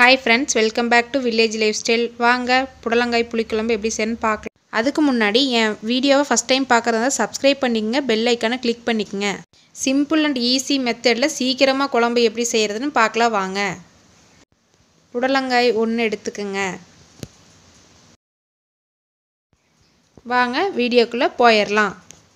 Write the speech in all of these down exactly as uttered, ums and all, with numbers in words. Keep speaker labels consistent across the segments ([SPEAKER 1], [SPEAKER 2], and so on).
[SPEAKER 1] Hi friends, welcome back to village lifestyle. வாங்க புடலங்காய் புளிக்குழம்பு எப்படி செய்யணும்னு பார்க்கலாம். அதுக்கு முன்னாடி என் வீடியோவை ஃபர்ஸ்ட் டைம் பார்க்கறதா சப்ஸ்கிரைப் பண்ணிக்கங்க, பெல் ஐகானை கிளிக் பண்ணிக்கங்க. சிம்பிள் அண்ட் ஈஸி மெத்தட்ல சீக்கிரமா குழம்பு எப்படி செய்யறதுன்னு பார்க்கலாம் வாங்க. புடலங்காய் ஒன்று எடுத்துக்கங்க. வாங்க வீடியோக்குள்ள போயிரலாம்.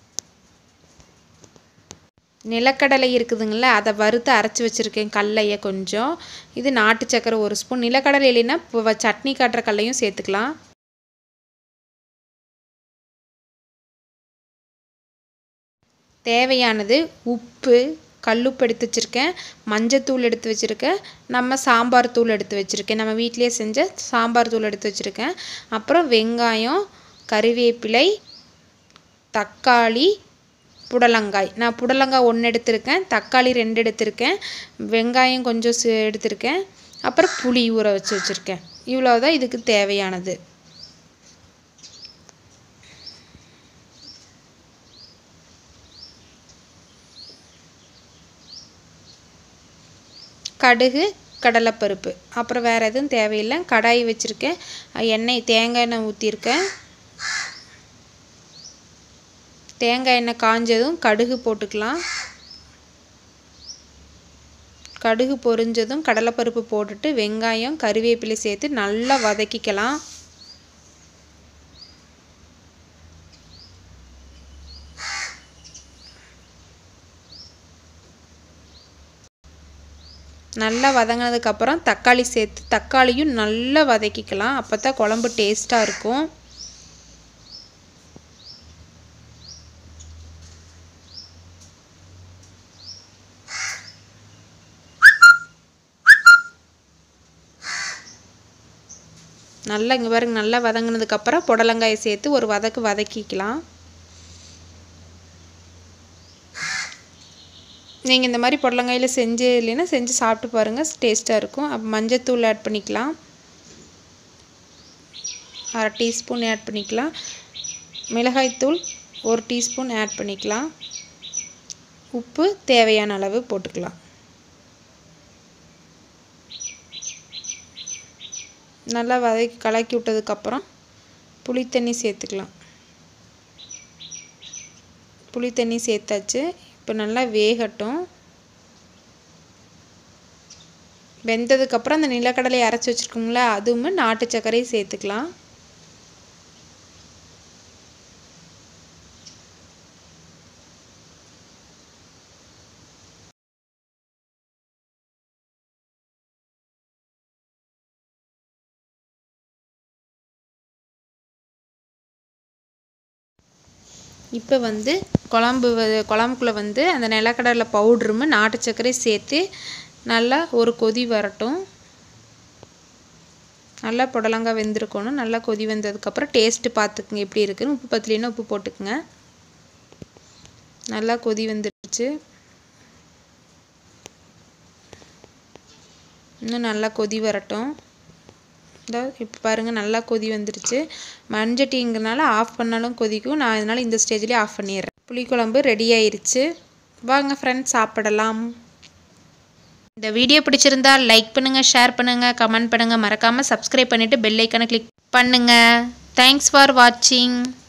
[SPEAKER 1] நிலக்கடலை இருக்குதுங்களா, அதை வறுத்து அரைச்சி வச்சுருக்கேன். கடலையை கொஞ்சம், இது நாட்டு சக்கரை ஒரு ஸ்பூன். நிலக்கடலை இல்லைன்னா இப்போ சட்னி காட்டுற கடலையும் சேர்த்துக்கலாம். தேவையானது உப்பு, கல்லுப்பு எடுத்து வச்சுருக்கேன், மஞ்சத்தூள் எடுத்து வச்சுருக்கேன், நம்ம சாம்பார் தூள் எடுத்து வச்சுருக்கேன், நம்ம வீட்டிலே செஞ்ச சாம்பார் தூள் எடுத்து வச்சுருக்கேன். அப்புறம் வெங்காயம், கறிவேப்பிலை, தக்காளி, புடலங்காய். நான் புடலங்காய் ஒன்று எடுத்திருக்கேன், தக்காளி ரெண்டு எடுத்திருக்கேன், வெங்காயம் கொஞ்சம் எடுத்திருக்கேன், அப்புறம் புளி ஊற வச்சு வச்சுருக்கேன். இவ்வளோதான் இதுக்கு தேவையானது. கடுகு, கடலைப்பருப்பு, அப்புறம் வேறு எதுவும் தேவையில்லை. கடாய் வச்சுருக்கேன், எண்ணெய் தேங்காய் எண்ணெய் ஊற்றிருக்கேன். தேங்காய் எண்ணெய் காஞ்சதும் கடுகு போட்டுக்கலாம். கடுகு பொரிஞ்சதும் கடலைப்பருப்பு போட்டுட்டு வெங்காயம் கறிவேப்பிலை சேர்த்து நல்லா வதக்கிக்கலாம். நல்லா வதங்கினதுக்கப்புறம் தக்காளி சேர்த்து தக்காளியும் நல்லா வதக்கிக்கலாம். அப்போ தான் குழம்பு டேஸ்ட்டாக இருக்கும். நல்லா இங்கே பாருங்க, நல்லா வதங்கினதுக்கப்புறம் புடலங்காயை சேர்த்து ஒரு வதக்கு வதக்கிக்கலாம். நீங்கள் இந்த மாதிரி புடலங்காயில் செஞ்சு இல்லைன்னா செஞ்சு சாப்பிட்டு பாருங்கள், டேஸ்ட்டாக இருக்கும். அப்போ மஞ்சத்தூள் ஆட் பண்ணிக்கலாம், அரை டீஸ்பூன் ஆட் பண்ணிக்கலாம். மிளகாய்த்தூள் ஒரு டீஸ்பூன் ஆட் பண்ணிக்கலாம். உப்பு தேவையான அளவு போட்டுக்கலாம். நல்லா வதக்கி கலக்கி விட்டதுக்கப்புறம் புளி தண்ணி சேர்த்துக்கலாம். புளி தண்ணி சேர்த்தாச்சு. இப்போ நல்லா வேகட்டும். வெந்ததுக்கப்புறம் அந்த நிலக்கடலையை அரைச்சி வச்சுருக்கோங்களா, அதுவுமே நாட்டு சர்க்கரையும் சேர்த்துக்கலாம். இப்போ வந்து குழம்பு குழம்புக்குள்ளே வந்து அந்த நிலக்கடலை பவுட்ருமே நாட்டு சர்க்கரை சேர்த்து நல்லா ஒரு கொதி வரட்டும். நல்லா புடலங்காய் வெந்திருக்கணும். நல்லா கொதி வந்ததுக்கப்புறம் டேஸ்ட்டு பார்த்துக்குங்க எப்படி இருக்குன்னு. உப்பு பத்தலைன்னா உப்பு போட்டுக்குங்க. நல்லா கொதி வந்துடுச்சு. இன்னும் நல்லா கொதி வரட்டும். இப்போ பாருங்கள், நல்லா கொதி வந்துடுச்சு. மண்சட்டிங்கிறனால ஆஃப் பண்ணாலும் கொதிக்கும். நான் அதனால் இந்த ஸ்டேஜ்லேயே ஆஃப் பண்ணிடுறேன். புளிக்குழம்பு ரெடி ஆயிடுச்சு. வாங்க ஃப்ரெண்ட்ஸ் சாப்பிடலாம். இந்த வீடியோ பிடிச்சிருந்தா லைக் பண்ணுங்கள், ஷேர் பண்ணுங்கள், கமெண்ட் பண்ணுங்கள். மறக்காமல் சப்ஸ்கிரைப் பண்ணிவிட்டு பெல் ஐக்கானை கிளிக் பண்ணுங்கள். தேங்க்ஸ் ஃபார் வாட்சிங்.